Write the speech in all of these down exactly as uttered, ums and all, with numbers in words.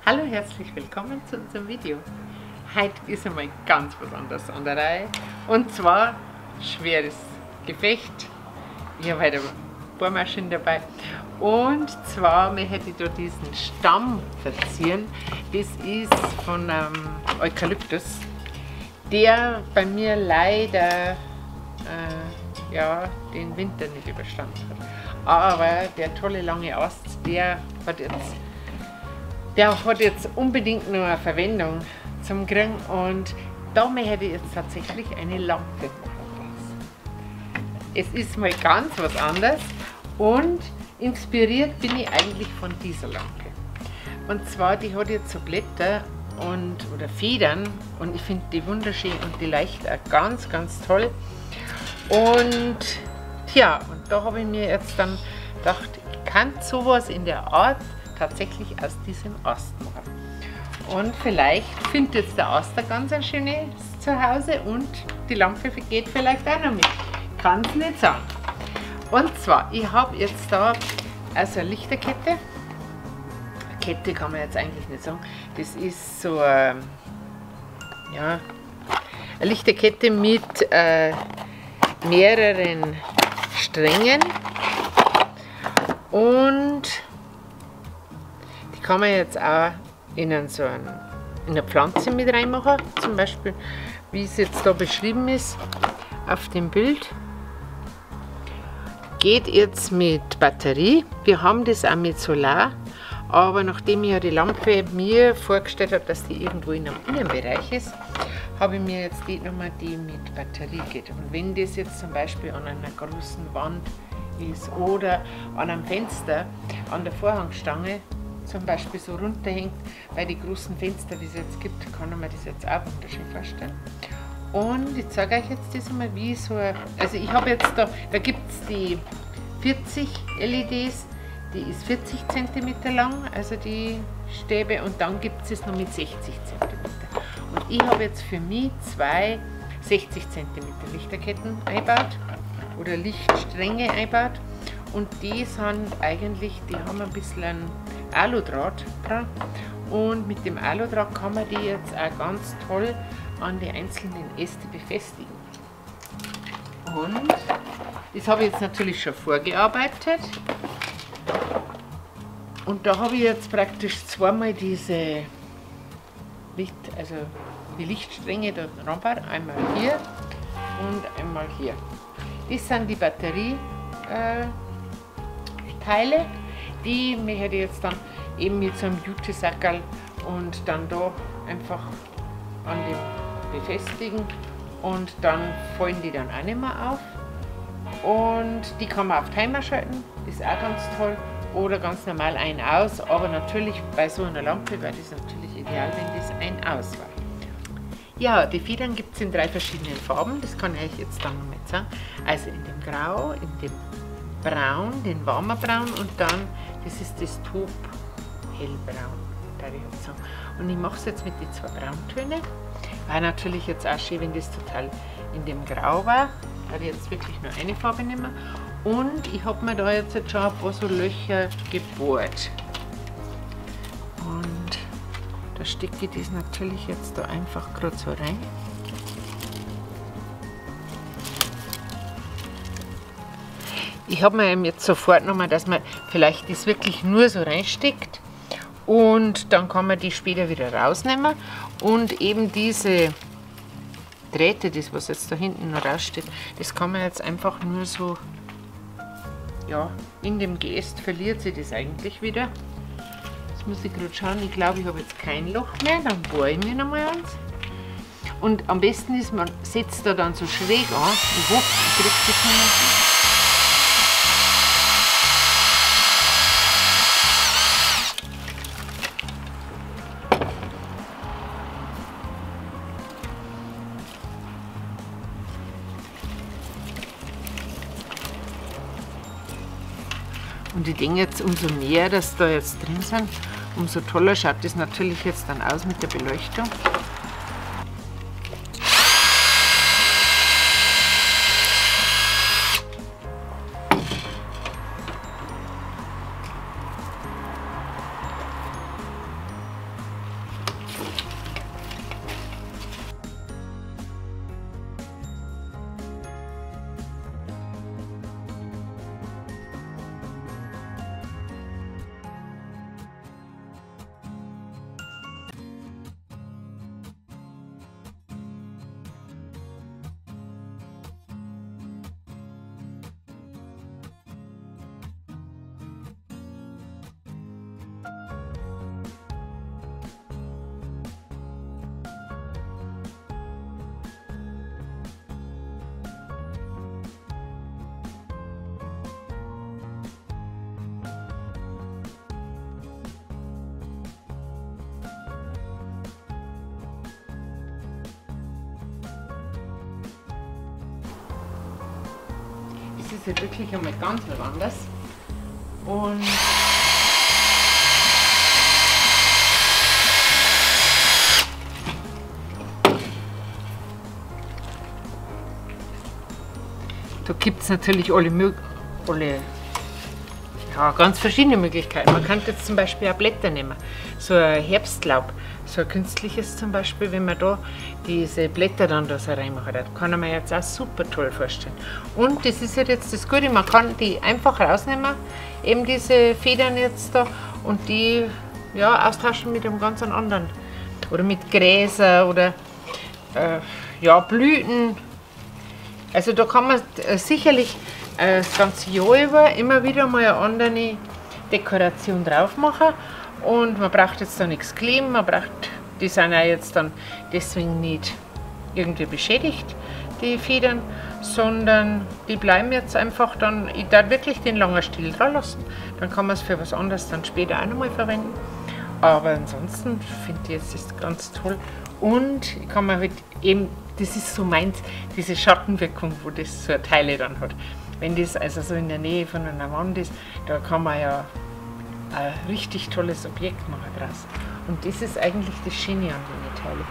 Hallo, herzlich willkommen zu unserem Video. Heute ist einmal ganz was anderes an der Reihe. Und zwar schweres Gefecht. Ich habe heute eine Bohrmaschine dabei. Und zwar möchte ich da diesen Stamm verzieren. Das ist von einem Eukalyptus, der bei mir leider äh, ja, den Winter nicht überstanden hat. Aber der tolle lange Ast, der hat jetzt Der hat jetzt unbedingt noch eine Verwendung zum Kriegen und da möchte ich jetzt tatsächlich eine Lampe machen. Es ist mal ganz was anderes und inspiriert bin ich eigentlich von dieser Lampe. Und zwar, die hat jetzt so Blätter und, oder Federn und ich finde die wunderschön und die leuchtet auch ganz, ganz toll. Und ja, und da habe ich mir jetzt dann gedacht, ich kann sowas in der Art tatsächlich aus diesem Ast machen. Und vielleicht findet jetzt der Ast ein ganz ein schönes Zuhause und die Lampe geht vielleicht auch noch mit. Kann es nicht sagen. Und zwar, ich habe jetzt da also eine Lichterkette. Eine Kette kann man jetzt eigentlich nicht sagen. Das ist so eine, ja, eine Lichterkette mit äh, mehreren Strängen. Und kann man jetzt auch in, so ein, in eine Pflanze mit reinmachen, zum Beispiel wie es jetzt da beschrieben ist auf dem Bild. Geht jetzt mit Batterie, wir haben das auch mit Solar, aber nachdem ich ja die Lampe mir vorgestellt habe, dass die irgendwo in einem Innenbereich ist, habe ich mir jetzt die nochmal die mit Batterie geht. Und wenn das jetzt zum Beispiel an einer großen Wand ist oder an einem Fenster, an der Vorhangstange, zum Beispiel so runterhängt, bei den großen Fenstern, die es jetzt gibt, kann man das jetzt auch wunderschön vorstellen. Und ich zeige euch jetzt das einmal, wie so ein, also ich habe jetzt da, da gibt es die vierzig L E Ds, die ist vierzig Zentimeter lang, also die Stäbe, und dann gibt es es noch mit sechzig Zentimeter. Und ich habe jetzt für mich zwei sechzig Zentimeter Lichterketten eingebaut oder Lichtstränge eingebaut. Und die sind eigentlich, die haben ein bisschen Aludraht dran und mit dem Aludraht kann man die jetzt auch ganz toll an die einzelnen Äste befestigen. Und das habe ich jetzt natürlich schon vorgearbeitet und da habe ich jetzt praktisch zweimal diese Licht, also die Lichtstränge da dran, einmal hier und einmal hier. Das sind die Batterie äh, Teile, die möchte ich jetzt dann eben mit so einem Jutesackerl und dann da einfach an dem befestigen und dann fallen die dann auch nicht mehr auf. Und die kann man auf Timer schalten, das ist auch ganz toll, oder ganz normal ein-aus, aber natürlich bei so einer Lampe wäre das natürlich ideal, wenn das ein-aus war. Ja, die Federn gibt es in drei verschiedenen Farben, das kann ich euch jetzt dann noch mal sagen. Also in dem Grau, in dem Braun, den warmen Braun und dann, das ist das Taub hellbraun, würde ich jetzt sagen. Und ich mache es jetzt mit den zwei Brauntönen. War natürlich jetzt auch schön, wenn das total in dem Grau war. Da habe ich jetzt wirklich nur eine Farbe nehmen. Und ich habe mir da jetzt schon ein paar so Löcher gebohrt. Und da stecke ich das natürlich jetzt da einfach gerade so rein. Ich habe mir jetzt sofort nochmal, dass man vielleicht das wirklich nur so reinsteckt und dann kann man die später wieder rausnehmen und eben diese Drähte, das was jetzt da hinten noch raussteht, das kann man jetzt einfach nur so, ja, in dem Geäst verliert sich das eigentlich wieder. Jetzt muss ich gerade schauen, ich glaube, ich habe jetzt kein Loch mehr, dann bohre ich mir nochmal eins. Und am besten ist, man setzt da dann so schräg an, ich hoffe, ich kriege das nicht mehr. Und ich denke jetzt, umso mehr, dass da jetzt drin sind, umso toller schaut das natürlich jetzt dann aus mit der Beleuchtung. ist halt wirklich einmal ganz was anderes. Und da gibt es natürlich alle, alle ja, ganz verschiedene Möglichkeiten. Man kann jetzt zum Beispiel auch Blätter nehmen, so ein Herbstlaub, so ein künstliches zum Beispiel, wenn man da diese Blätter dann da so reinmachen, das kann man jetzt auch super toll vorstellen. Und das ist halt jetzt das Gute, man kann die einfach rausnehmen, eben diese Federn jetzt da, und die ja, austauschen mit einem ganz anderen. Oder mit Gräser oder äh, ja, Blüten. Also da kann man äh, sicherlich äh, das ganze Jahr über immer wieder mal eine andere Dekoration drauf machen. Und man braucht jetzt da nichts kleben, man braucht, die sind auch jetzt dann deswegen nicht irgendwie beschädigt, die Federn, sondern die bleiben jetzt einfach dann, ich darf wirklich den langen Stiel dran lassen. Dann kann man es für was anderes dann später auch nochmal verwenden. Aber ansonsten finde ich jetzt das ganz toll. Und ich kann mir halt eben, das ist so meins, diese Schattenwirkung, wo das so Teile dann hat. Wenn das also so in der Nähe von einer Wand ist, da kann man ja ein richtig tolles Objekt machen draus. Und das ist eigentlich das Schöne an den Teilen.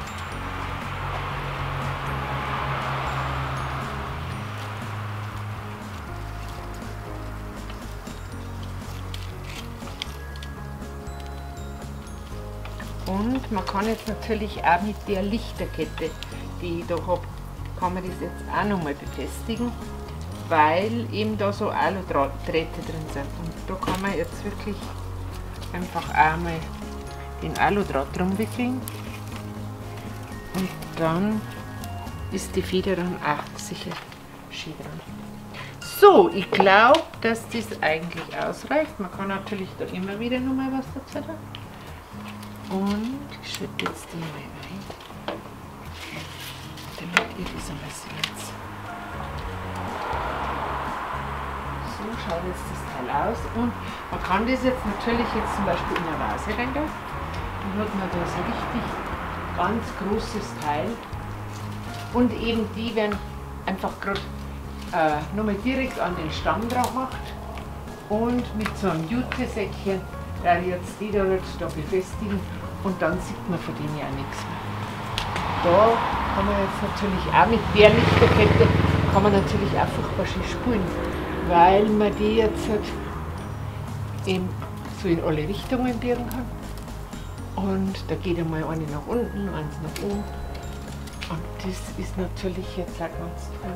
Und man kann jetzt natürlich auch mit der Lichterkette, die ich da habe, kann man das jetzt auch nochmal befestigen, weil eben da so Aludrähte drin sind. Und da kann man jetzt wirklich einfach einmal den Aludraht drum wickeln und dann ist die Feder dann auch sicher schön dran. So, ich glaube, dass das eigentlich ausreicht. Man kann natürlich da immer wieder nochmal was dazu tun. Und ich schütte jetzt die mal rein, damit ihr das einmal seht. So schaut jetzt das Teil aus. Und man kann das jetzt natürlich jetzt zum Beispiel in eine Vase reintun. Dann hat man da so ein richtig ganz großes Teil. Und eben die werden einfach gerade äh, nochmal direkt an den Stamm drauf gemacht. Und mit so einem Jutesäckchen da jetzt die da, da befestigen und dann sieht man von denen ja nichts mehr. Da kann man jetzt natürlich auch mit der Lichterkette kann man natürlich auch furchtbar schön spulen, weil man die jetzt halt eben so in alle Richtungen biegen kann. Und da geht einmal eine nach unten, eins nach oben. Und das ist natürlich jetzt auch ganz toll.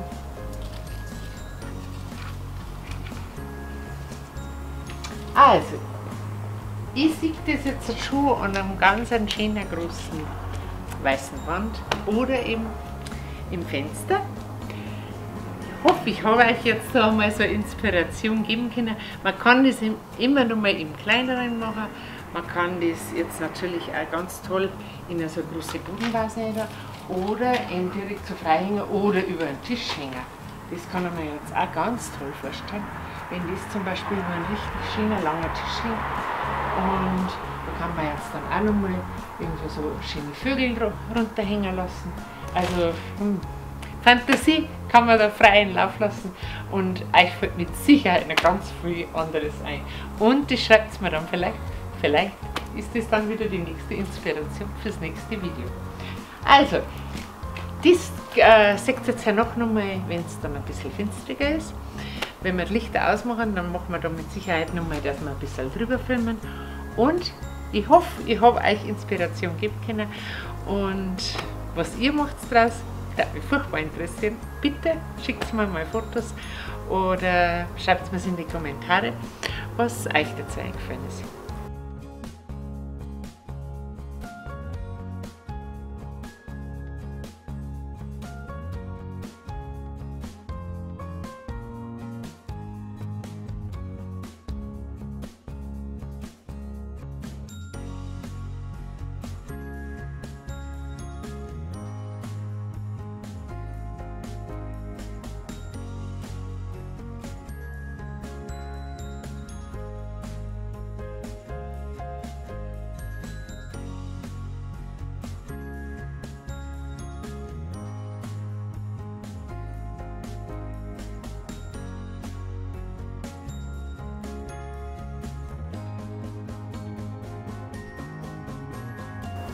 Also, ich sehe das jetzt schon an einem ganz schönen großen weißen Wand oder eben im Fenster. Ich hoffe, ich habe euch jetzt da mal so eine Inspiration geben können. Man kann das immer noch mal im Kleineren machen. Man kann das jetzt natürlich auch ganz toll in so eine große Bodenvase hängen oder eben direkt so frei hängen oder über den Tisch hängen. Das kann man jetzt auch ganz toll vorstellen. Wenn das zum Beispiel über ein richtig schöner, langer Tisch hängt. Und da kann man jetzt dann auch nochmal irgendwie so schöne Vögel runterhängen lassen. Also hm, Fantasie kann man da freien Lauf lassen und euch fällt mit Sicherheit noch ganz viel anderes ein. Und das schreibt mir dann vielleicht, vielleicht ist das dann wieder die nächste Inspiration fürs nächste Video. Also, das äh, seht ihr jetzt ja noch nochmal, wenn es dann ein bisschen finsterer ist. Wenn wir die Lichter ausmachen, dann machen wir da mit Sicherheit nochmal, dass wir ein bisschen drüber filmen. Und ich hoffe, ich habe euch Inspiration geben können. Und was ihr macht draus, würde mich furchtbar interessieren. Bitte schickt mir mal Fotos oder schreibt mir es in die Kommentare, was euch dazu eingefallen ist.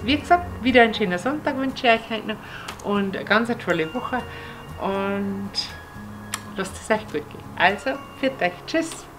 wie gesagt, wieder einen schönen Sonntag wünsche ich euch heute noch und eine ganz tolle Woche und lasst es euch gut gehen. Also, für euch, tschüss!